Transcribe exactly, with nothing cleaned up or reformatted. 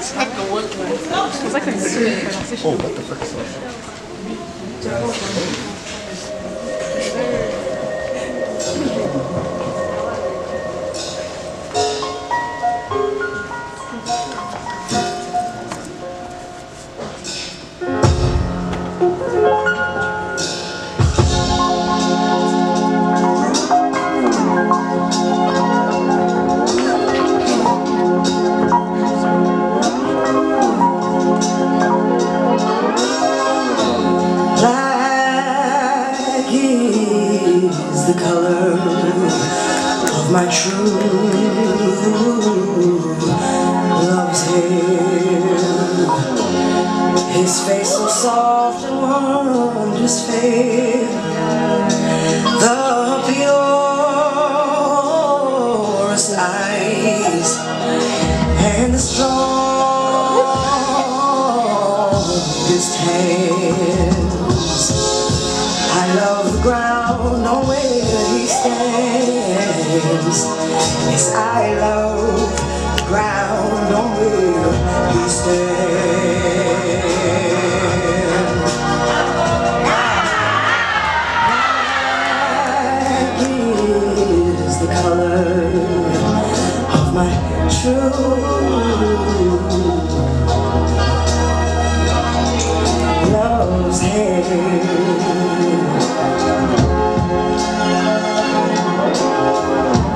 ça que c'est Oh, what the fuck is that? The color of my true love's hair. His face so soft and wondrous fair. The purest eyes and the strongest hands. I love the ground on where he stands. Yes, I love the ground on where he stands. Black is the color of my true love's hair.